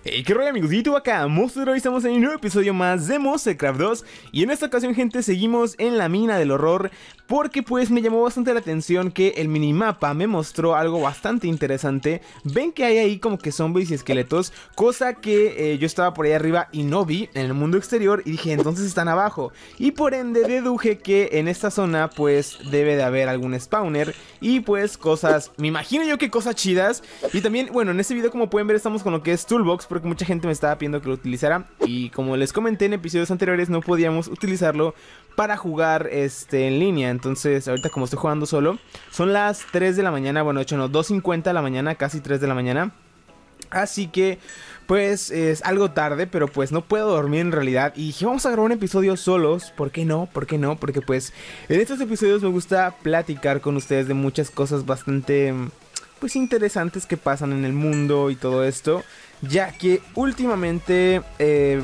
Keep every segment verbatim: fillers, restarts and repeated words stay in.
Hey, qué rollo amigos, YouTube acá, Monster. Hoy estamos en un nuevo episodio más de Monstercraft dos. Y en esta ocasión, gente, seguimos en la mina del horror, porque pues me llamó bastante la atención que el minimapa me mostró algo bastante interesante. Ven que hay ahí como que zombies y esqueletos, cosa que eh, yo estaba por ahí arriba y no vi en el mundo exterior. Y dije, entonces están abajo, y por ende deduje que en esta zona pues debe de haber algún spawner. Y pues cosas, me imagino yo que cosas chidas. Y también, bueno, en este video como pueden ver estamos con lo que es Toolbox, porque mucha gente me estaba pidiendo que lo utilizara. Y como les comenté en episodios anteriores, no podíamos utilizarlo para jugar este, en línea. Entonces ahorita como estoy jugando solo, son las tres de la mañana, bueno de hecho no, dos cincuenta de la mañana, casi tres de la mañana. Así que pues es algo tarde, pero pues no puedo dormir en realidad. Y dije, vamos a grabar un episodio solos. ¿Por qué no? ¿Por qué no? Porque pues en estos episodios me gusta platicar con ustedes de muchas cosas bastante pues interesantes que pasan en el mundo y todo esto. Ya que últimamente, eh,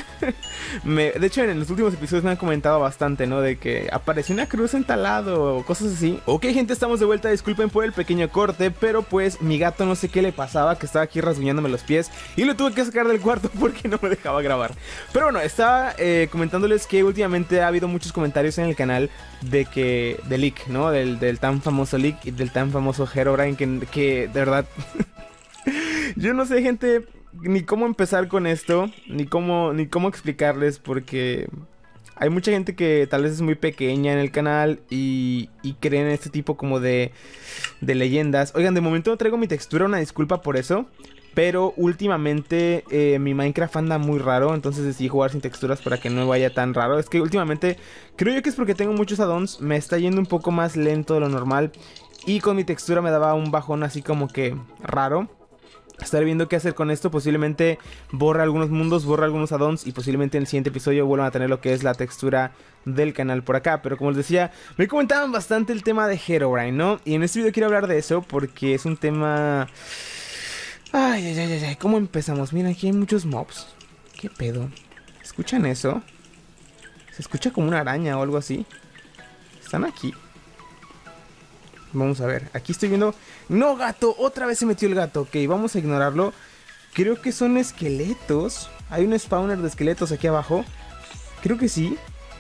me, de hecho en los últimos episodios me han comentado bastante, ¿no? De que apareció una cruz en tal lado o cosas así. Ok, gente, estamos de vuelta, disculpen por el pequeño corte, pero pues mi gato no sé qué le pasaba, que estaba aquí rasguñándome los pies y lo tuve que sacar del cuarto porque no me dejaba grabar. Pero bueno, estaba eh, comentándoles que últimamente ha habido muchos comentarios en el canal de que, de leak, ¿no? Del, del tan famoso leak y del tan famoso Herobrine que, que de verdad... Yo no sé, gente, ni cómo empezar con esto, ni cómo, ni cómo explicarles, porque hay mucha gente que tal vez es muy pequeña en el canal y, y creen en este tipo como de, de leyendas. Oigan, de momento no traigo mi textura, una disculpa por eso, pero últimamente eh, mi Minecraft anda muy raro, entonces decidí jugar sin texturas para que no vaya tan raro. Es que últimamente, creo yo que es porque tengo muchos addons, me está yendo un poco más lento de lo normal y con mi textura me daba un bajón así como que raro. Estaré viendo qué hacer con esto, posiblemente borra algunos mundos, borra algunos addons y posiblemente en el siguiente episodio vuelvan a tener lo que es la textura del canal por acá. Pero como les decía, me comentaban bastante el tema de Herobrine, ¿no? Y en este video quiero hablar de eso porque es un tema... Ay, ay, ay, ay, ¿cómo empezamos? Mira, aquí hay muchos mobs. ¿Qué pedo? ¿Escuchan eso? Se escucha como una araña o algo así. Están aquí. Vamos a ver, aquí estoy viendo... ¡No, gato! Otra vez se metió el gato. Ok, vamos a ignorarlo. Creo que son esqueletos. Hay un spawner de esqueletos aquí abajo. Creo que sí.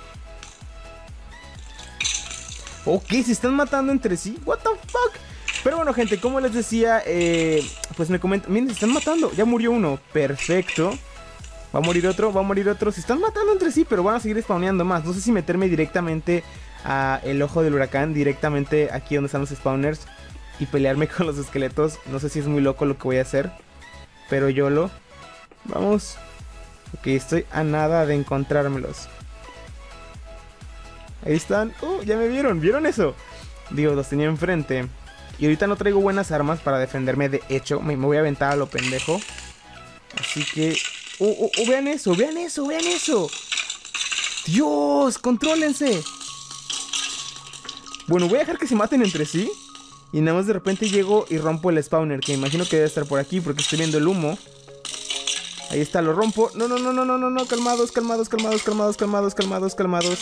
Ok, se están matando entre sí. What the fuck. Pero bueno, gente, como les decía, eh, pues me comentan... Miren, se están matando. Ya murió uno. Perfecto. Va a morir otro, va a morir otro. Se están matando entre sí, pero van a seguir spawneando más. No sé si meterme directamente a el ojo del huracán, directamente aquí donde están los spawners, y pelearme con los esqueletos. No sé si es muy loco lo que voy a hacer, pero yo lo... Vamos. Ok, estoy a nada de encontrármelos. Ahí están. Oh, ya me vieron, ¿vieron eso? Digo, los tenía enfrente. Y ahorita no traigo buenas armas para defenderme. De hecho, me, me voy a aventar a lo pendejo. Así que... Oh, oh, oh, vean eso, vean eso, vean eso. Dios, contrólense. Bueno, voy a dejar que se maten entre sí. Y nada más de repente llego y rompo el spawner, que me imagino que debe estar por aquí porque estoy viendo el humo. Ahí está, lo rompo. No, no, no, no, no, no, no, calmados, calmados, calmados, calmados, calmados, calmados, calmados.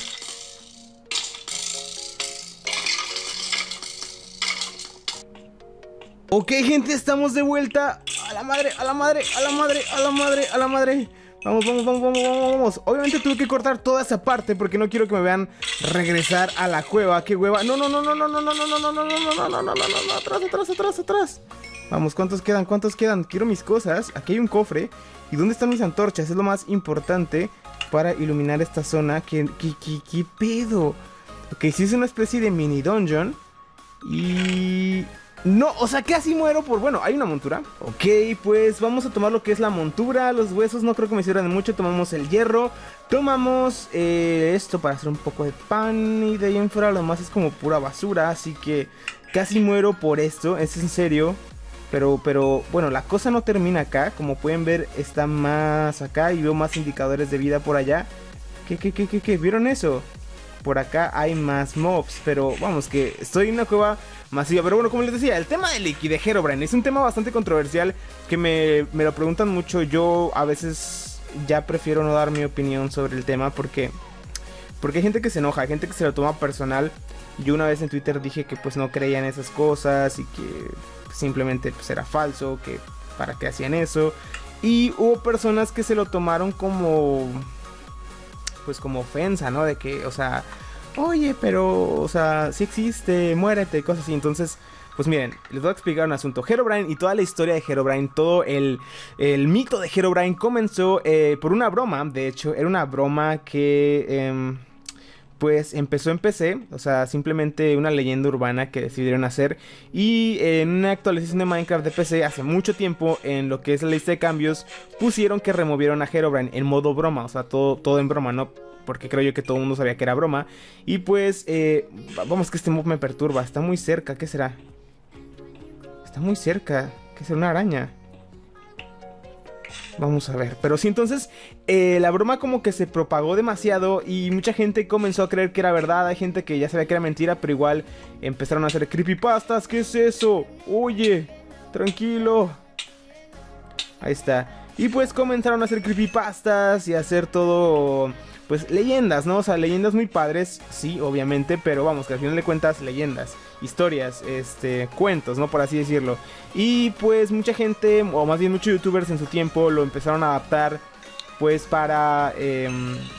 Ok, gente, estamos de vuelta. A la madre, a la madre, a la madre, a la madre, a la madre. Vamos, vamos, vamos, vamos, vamos, vamos. Obviamente tuve que cortar toda esa parte porque no quiero que me vean regresar a la cueva. ¡Qué hueva! No, no, no, no, no, no, no, no, no, no, no, no, no, no, no, no, no, atrás, atrás, atrás, atrás. Vamos, ¿cuántos quedan? ¿Cuántos quedan? Quiero mis cosas. Aquí hay un cofre. ¿Y dónde están mis antorchas? Es lo más importante para iluminar esta zona. ¿Qué, qué, qué, qué pedo? Ok, sí es una especie de mini dungeon. Y... No, o sea, casi muero por... Bueno, hay una montura. Ok, pues vamos a tomar lo que es la montura. Los huesos no creo que me sirvan de mucho. Tomamos el hierro. Tomamos eh, esto para hacer un poco de pan. Y de ahí en fuera lo demás es como pura basura. Así que casi muero por esto. Es en serio. Pero, pero, bueno, la cosa no termina acá. Como pueden ver, está más acá. Y veo más indicadores de vida por allá. ¿Qué, qué, qué, qué, qué? ¿Vieron eso? Por acá hay más mobs, pero vamos, que estoy en una cueva masiva. Pero bueno, como les decía, el tema de Leak y de Herobrine es un tema bastante controversial que me, me lo preguntan mucho. Yo a veces ya prefiero no dar mi opinión sobre el tema porque, porque hay gente que se enoja, hay gente que se lo toma personal. Yo una vez en Twitter dije que pues no creía en esas cosas y que simplemente pues era falso, que para qué hacían eso. Y hubo personas que se lo tomaron como, pues como ofensa, ¿no? De que, o sea, oye, pero, o sea, sí existe, muérete, cosas así. Entonces, pues miren, les voy a explicar un asunto. Herobrine y toda la historia de Herobrine, todo el, el mito de Herobrine comenzó eh, por una broma. De hecho, era una broma que... Eh, pues empezó en P C, o sea, simplemente una leyenda urbana que decidieron hacer. Y en una actualización de Minecraft de P C hace mucho tiempo, en lo que es la lista de cambios, pusieron que removieron a Herobrine en modo broma, o sea, todo, todo en broma, ¿no? Porque creo yo que todo el mundo sabía que era broma. Y pues, eh, vamos, que este mob me perturba, está muy cerca, ¿qué será? Está muy cerca, ¿qué será? Una araña. Vamos a ver, pero sí, entonces eh, la broma como que se propagó demasiado y mucha gente comenzó a creer que era verdad. Hay gente que ya sabía que era mentira, pero igual empezaron a hacer creepypastas. ¿Qué es eso? Oye, tranquilo. Ahí está. Y pues comenzaron a hacer creepypastas y a hacer todo, pues leyendas, ¿no? O sea, leyendas muy padres, sí, obviamente, pero vamos, que al final de cuentas leyendas, historias, este, cuentos, ¿no? Por así decirlo. Y pues mucha gente, o más bien muchos youtubers en su tiempo, lo empezaron a adaptar, pues para, eh,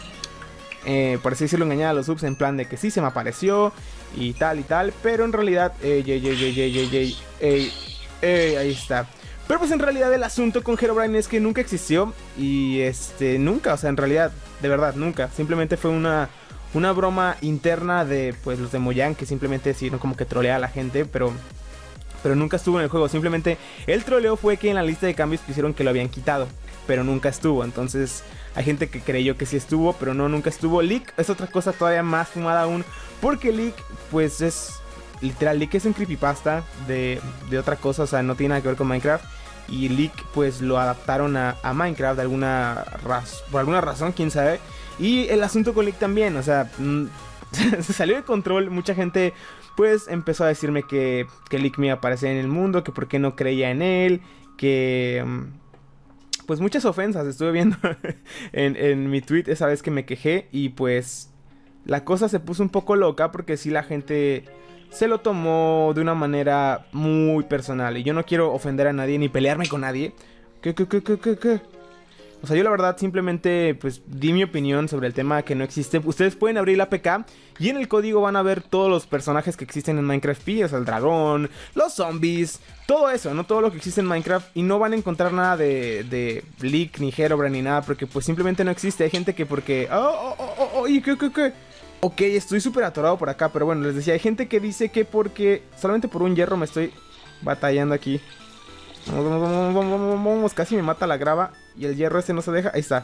eh, por así decirlo, engañar a los subs en plan de que sí, se me apareció y tal y tal, pero en realidad, ey, ey, ey, ey, ey, ey, ey, ey, ey, ahí está. Pero pues en realidad el asunto con Herobrine es que nunca existió. Y este, nunca, o sea, en realidad, de verdad, nunca. Simplemente fue una, una broma interna de, pues, los de Mojang, que simplemente decidieron como que trolear a la gente, pero... Pero nunca estuvo en el juego. Simplemente el troleo fue que en la lista de cambios pusieron que lo habían quitado, pero nunca estuvo. Entonces hay gente que creyó que sí estuvo, pero no, nunca estuvo. Leak es otra cosa todavía más fumada aún, porque Leak, pues es... Literal, Leak es un creepypasta de, de otra cosa, o sea, no tiene nada que ver con Minecraft. Y Leak pues lo adaptaron a, a Minecraft de alguna raz por alguna razón, quién sabe. Y el asunto con Leak también, o sea, se salió de control. Mucha gente pues empezó a decirme que, que Leak me iba a aparecer en el mundo, que por qué no creía en él, que... Pues muchas ofensas estuve viendo en, en mi tweet esa vez que me quejé. Y pues la cosa se puso un poco loca porque sí, la gente se lo tomó de una manera muy personal. Y yo no quiero ofender a nadie ni pelearme con nadie. ¿Qué, qué, qué, qué, qué, qué? O sea, yo la verdad simplemente pues di mi opinión sobre el tema que no existe. Ustedes pueden abrir la A P K y en el código van a ver todos los personajes que existen en Minecraft P, o sea, el dragón, los zombies, todo eso, ¿no? Todo lo que existe en Minecraft. Y no van a encontrar nada de, de Leak, ni Herobrine, ni nada, porque pues simplemente no existe. Hay gente que porque... ¡Oh, oh, oh, oh! ¿Y qué, qué, qué? Ok, estoy súper atorado por acá, pero bueno, les decía, hay gente que dice que porque solamente por un hierro me estoy batallando aquí. Vamos, vamos, vamos, vamos, vamos, vamos, casi me mata la grava y el hierro este no se deja. Ahí está.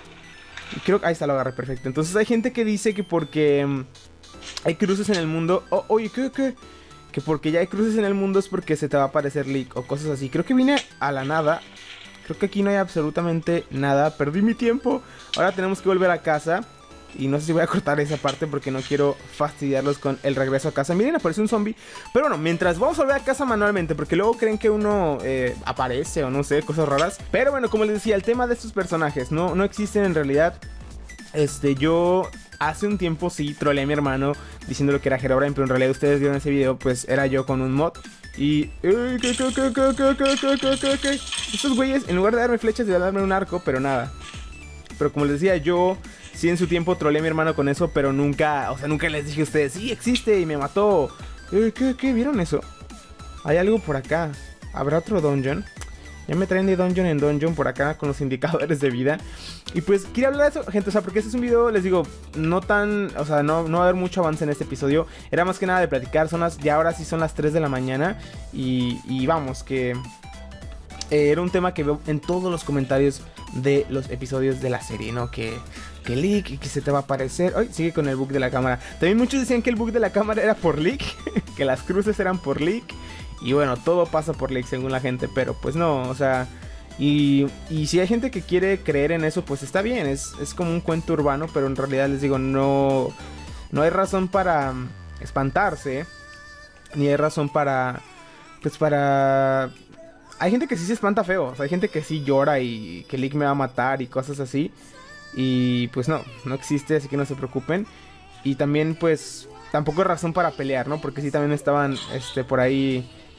Y creo que ahí está, lo agarré perfecto. Entonces hay gente que dice que porque um, hay cruces en el mundo. Oh, oye, ¿qué, qué? Que porque ya hay cruces en el mundo es porque se te va a aparecer Leak o cosas así. Creo que vine a la nada. Creo que aquí no hay absolutamente nada. Perdí mi tiempo. Ahora tenemos que volver a casa. Y no sé si voy a cortar esa parte porque no quiero fastidiarlos con el regreso a casa. Miren, aparece un zombie. Pero bueno, mientras vamos a volver a casa manualmente, porque luego creen que uno eh, aparece o no sé, cosas raras. Pero bueno, como les decía, el tema de estos personajes no, no existen en realidad. Este, yo hace un tiempo sí troleé a mi hermano diciéndolo que era Herobrine, pero en realidad ustedes vieron ese video, pues era yo con un mod. Y... ¿Qué, qué, qué, qué, qué, qué, qué, qué, qué, qué? Estos güeyes, en lugar de darme flechas, deberían darme un arco, pero nada. Pero como les decía, yo... Sí, en su tiempo troleé a mi hermano con eso, pero nunca, o sea, nunca les dije a ustedes, sí, existe y me mató. ¿Qué, qué, qué? ¿Vieron eso? Hay algo por acá. ¿Habrá otro dungeon? Ya me traen de dungeon en dungeon por acá con los indicadores de vida. Y pues, quería hablar de eso, gente, o sea, porque este es un video, les digo, no tan, o sea, no, no va a haber mucho avance en este episodio. Era más que nada de platicar, son las, ya ahora sí son las tres de la mañana. Y, y vamos, que... Eh, era un tema que veo en todos los comentarios de los episodios de la serie, ¿no? Que... que Leak y que se te va a aparecer. Ay, sigue con el bug de la cámara. También muchos decían que el bug de la cámara era por Leak, que las cruces eran por Leak. Y bueno, todo pasa por Leak según la gente, pero pues no, o sea... Y, y si hay gente que quiere creer en eso, pues está bien, es, es como un cuento urbano, pero en realidad les digo, no, no hay razón para espantarse, ni hay razón para... Pues para... Hay gente que sí se espanta feo, o sea, hay gente que sí llora y que Leak me va a matar y cosas así. Y pues no, no existe, así que no se preocupen. Y también pues tampoco hay razón para pelear, ¿no? Porque sí también estaban este, por ahí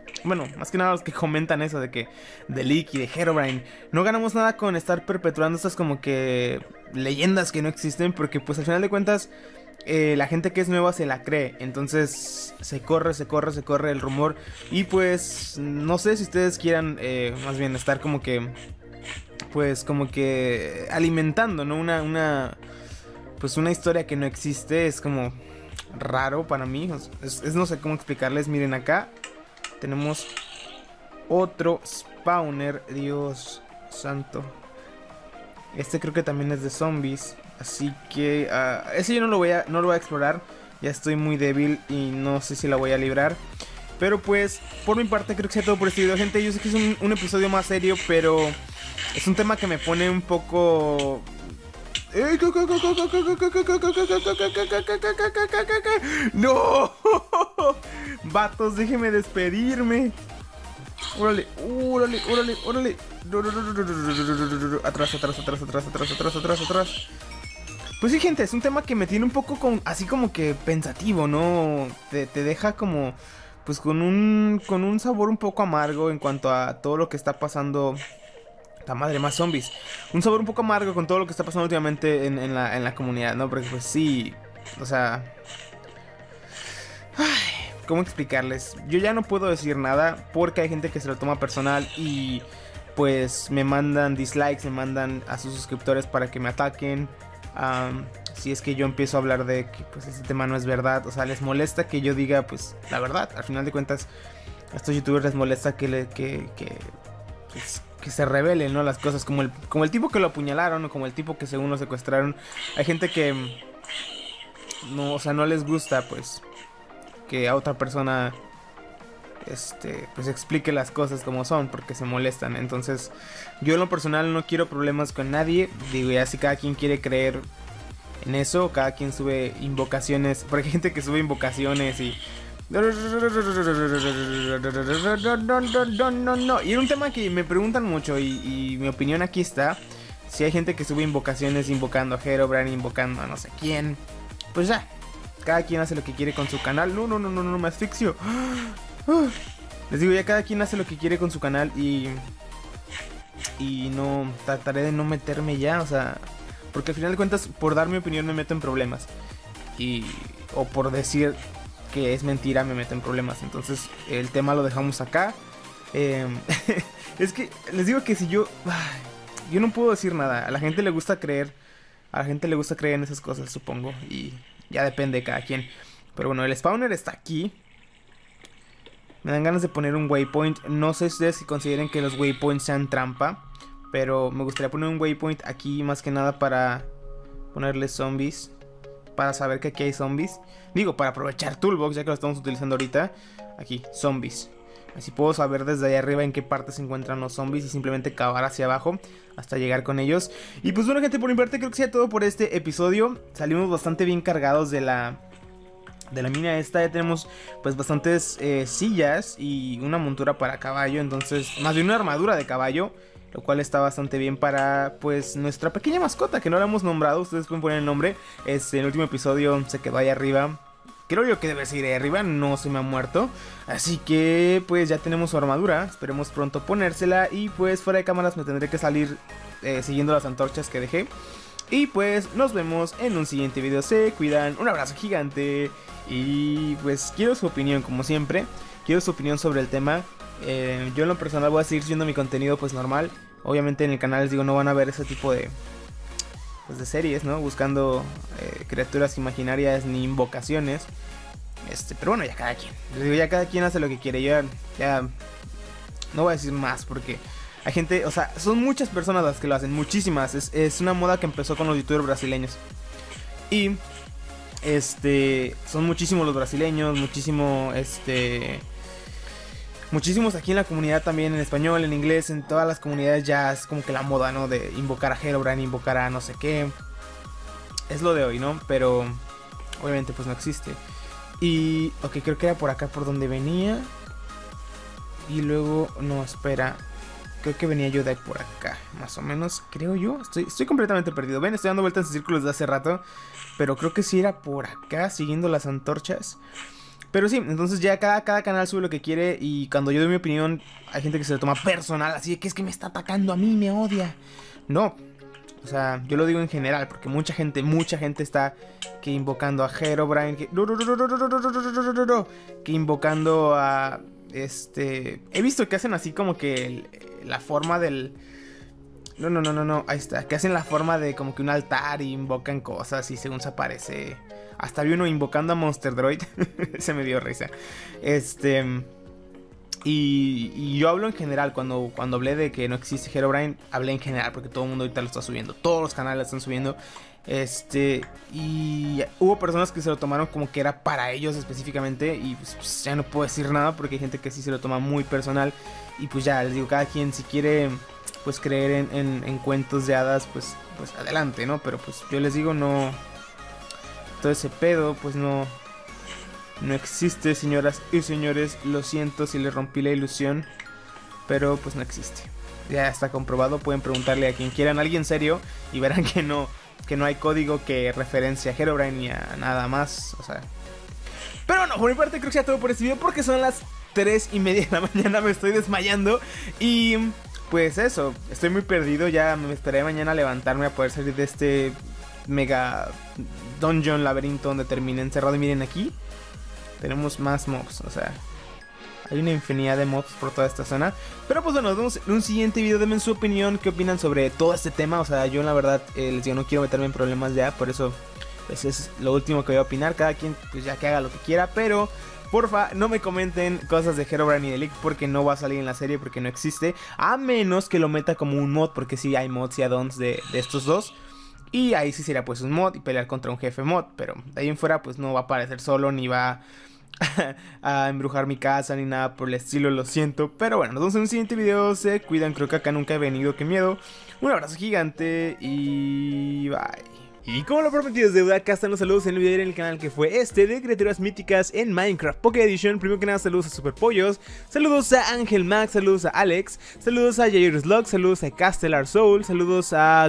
bueno, más que nada los que comentan eso de que de Leak y de Herobrine, no ganamos nada con estar perpetuando estas como que leyendas que no existen, porque pues al final de cuentas eh, la gente que es nueva se la cree, entonces se corre, se corre, se corre el rumor. Y pues no sé si ustedes quieran eh, más bien estar como que pues como que alimentando, ¿no? Una, una pues una historia que no existe, es como raro para mí, es, es no sé cómo explicarles. Miren, acá tenemos otro spawner, Dios santo. Este creo que también es de zombies, así que uh, ese yo no lo voy a no lo voy a explorar. Ya estoy muy débil y no sé si la voy a librar. Pero pues, por mi parte creo que sea todo por este video, gente. Yo sé que es un, un episodio más serio, pero es un tema que me pone un poco... ¡No! Vatos, déjenme despedirme. Órale, órale, órale, órale. Atrás, atrás, atrás, atrás, atrás, atrás, atrás, atrás. Pues sí, gente, es un tema que me tiene un poco con, así como que pensativo, ¿no? Te, te deja como, pues con un, con un sabor un poco amargo en cuanto a todo lo que está pasando. La madre, más zombies. Un sabor un poco amargo con todo lo que está pasando últimamente en, en, la, en la comunidad, ¿no? Porque pues sí, o sea... Ay, ¿cómo explicarles? Yo ya no puedo decir nada porque hay gente que se lo toma personal y pues me mandan dislikes, me mandan a sus suscriptores para que me ataquen. Um, si es que yo empiezo a hablar de que pues ese tema no es verdad, o sea, les molesta que yo diga pues la verdad. Al final de cuentas a estos youtubers les molesta que, le, que, que, pues, que se revelen, ¿no? Las cosas, como el, como el tipo que lo apuñalaron o como el tipo que según lo secuestraron. Hay gente que no, o sea, no les gusta pues que a otra persona este pues explique las cosas como son, porque se molestan. Entonces yo en lo personal no quiero problemas con nadie. Digo, ya si cada quien quiere creer en eso, cada quien sube invocaciones, porque hay gente que sube invocaciones y y era un tema que me preguntan mucho y, y mi opinión aquí está. Si hay gente que sube invocaciones invocando a Herobrine, invocando a no sé quién, pues ya, cada quien hace lo que quiere con su canal. No, no, no, no, no, me asfixio. Les digo, ya cada quien hace lo que quiere con su canal y... Y no, trataré de no meterme ya, o sea... Porque al final de cuentas, por dar mi opinión me meto en problemas. Y... O por decir que es mentira me meto en problemas. Entonces el tema lo dejamos acá. eh, Es que les digo que si yo... Yo no puedo decir nada. A la gente le gusta creer. A la gente le gusta creer en esas cosas, supongo. Y ya depende de cada quien. Pero bueno, el spawner está aquí. Me dan ganas de poner un waypoint. No sé ustedes si consideren que los waypoints sean trampa, pero me gustaría poner un waypoint aquí más que nada para ponerle zombies, para saber que aquí hay zombies. Digo, para aprovechar Toolbox, ya que lo estamos utilizando ahorita. Aquí, zombies. Así puedo saber desde ahí arriba en qué parte se encuentran los zombies y simplemente cavar hacia abajo hasta llegar con ellos. Y pues bueno, gente, por mi parte creo que sea todo por este episodio. Salimos bastante bien cargados de la... de la mina esta. Ya tenemos pues bastantes eh, sillas y una montura para caballo. Entonces, más bien una armadura de caballo, lo cual está bastante bien para pues nuestra pequeña mascota que no la hemos nombrado. Ustedes pueden poner el nombre. Este, en el último episodio se quedó ahí arriba. Creo yo que debe seguir ahí arriba, no se me ha muerto. Así que pues ya tenemos su armadura. Esperemos pronto ponérsela. Y pues fuera de cámaras me tendré que salir eh, siguiendo las antorchas que dejé. Y pues nos vemos en un siguiente video. Se cuidan, un abrazo gigante. Y pues quiero su opinión como siempre. Quiero su opinión sobre el tema. eh, Yo en lo personal voy a seguir subiendo mi contenido pues normal. Obviamente en el canal les digo, no van a ver ese tipo de pues de series, ¿no? Buscando eh, criaturas imaginarias ni invocaciones. Este, pero bueno, ya cada quien. Les digo, ya cada quien hace lo que quiere. Yo ya, ya no voy a decir más porque hay gente, o sea, son muchas personas las que lo hacen, muchísimas. Es, es una moda que empezó con los youtubers brasileños. Y este, son muchísimos los brasileños, muchísimo, este, muchísimos aquí en la comunidad también, en español, en inglés, en todas las comunidades ya es como que la moda, ¿no? De invocar a Herobrine, invocar a no sé qué. Es lo de hoy, ¿no? Pero obviamente pues no existe. Y, ok, creo que era por acá por donde venía. Y luego, no, espera. Creo que venía yo de por acá, más o menos, creo yo. Estoy, estoy completamente perdido. Ven, estoy dando vueltas en círculos de hace rato. Pero creo que sí era por acá, siguiendo las antorchas. Pero sí, entonces ya cada, cada canal sube lo que quiere. Y cuando yo doy mi opinión, hay gente que se lo toma personal, así de que es que me está atacando a mí, me odia. No, o sea, yo lo digo en general, porque mucha gente, mucha gente está que invocando a Herobrine, que, que invocando a... Este... He visto que hacen así como que el, la forma del... No, no, no, no, no, ahí está. Que hacen la forma de como que un altar y invocan cosas y según se aparece. Hasta vi uno invocando a Monster Droid. Se me dio risa. Este... Y, y yo hablo en general, cuando, cuando hablé de que no existe Herobrine, hablé en general, porque todo el mundo ahorita lo está subiendo, todos los canales lo están subiendo. Este, y hubo personas que se lo tomaron como que era para ellos específicamente, y pues, pues ya no puedo decir nada, porque hay gente que sí se lo toma muy personal. Y pues ya, les digo, cada quien si quiere pues creer en, en, en cuentos de hadas, pues, pues adelante, ¿no? Pero pues yo les digo, no, todo ese pedo, pues no... No existe, señoras y señores. Lo siento si les rompí la ilusión, pero pues no existe. Ya está comprobado, pueden preguntarle a quien quieran, a alguien serio, y verán que no, que no hay código que referencia a Herobrine ni a nada más, o sea. Pero no, por mi parte creo que sea todo por este video, porque son las tres y media de la mañana, me estoy desmayando. Y pues eso, estoy muy perdido, ya me esperaré mañana a levantarme a poder salir de este mega dungeon, laberinto donde terminé encerrado. Y miren aquí, tenemos más mobs, o sea, hay una infinidad de mobs por toda esta zona. Pero pues bueno, nos vemos en un siguiente video. Denme su opinión, qué opinan sobre todo este tema. O sea, yo la verdad, eh, les digo, no quiero meterme en problemas ya, por eso pues es lo último que voy a opinar. Cada quien pues ya que haga lo que quiera, pero porfa, no me comenten cosas de Herobrine y de Leak, porque no va a salir en la serie, porque no existe. A menos que lo meta como un mod, porque sí hay mods y add-ons de, de estos dos. Y ahí sí sería pues un mod y pelear contra un jefe mod. Pero de ahí en fuera pues no va a aparecer solo, ni va a embrujar mi casa ni nada por el estilo, lo siento. Pero bueno, nos vemos en un siguiente video. Se cuidan, creo que acá nunca he venido, qué miedo. Un abrazo gigante y bye. Y como lo prometido es deuda, acá están los saludos en el video en el canal que fue este de criaturas míticas en Minecraft Pocket Edition. Primero que nada, saludos a Super Pollos, saludos a Ángel Max, saludos a Alex, saludos a Jairus Log, saludos a Castellar Soul, saludos a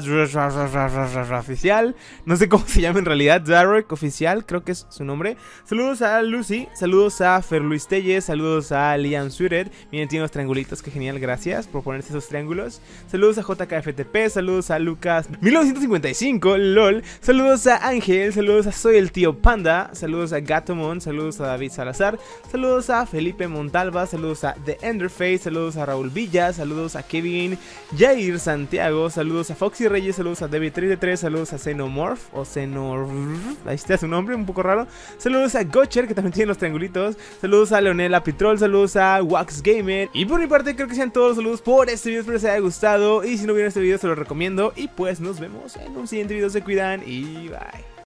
Oficial, no sé cómo se llama en realidad, Darek Oficial, creo que es su nombre. Saludos a Lucy, saludos a Fer Luis Telles, saludos a Liam Suited. Miren, tiene unos triangulitos, que genial, gracias por ponerse esos triángulos. Saludos a J K F T P, saludos a Lucas mil novecientos cincuenta y cinco, lol. Saludos a Ángel, saludos a Soy el Tío Panda, saludos a Gatomon, saludos a David Salazar, saludos a Felipe Montalva, saludos a The Enderface, saludos a Raúl Villa, saludos a Kevin, Jair Santiago, saludos a Foxy Reyes, saludos a David tres de tres, saludos a Xenomorph o Xenor... ahí está su nombre, un poco raro. Saludos a Gocher, que también tiene los triangulitos, saludos a Leonela Pitrol, saludos a Wax Gamer. Y por mi parte creo que sean todos los saludos por este video, espero les haya gustado. Y si no vieron este video se los recomiendo. Y pues nos vemos en un siguiente video, se cuidan y bye.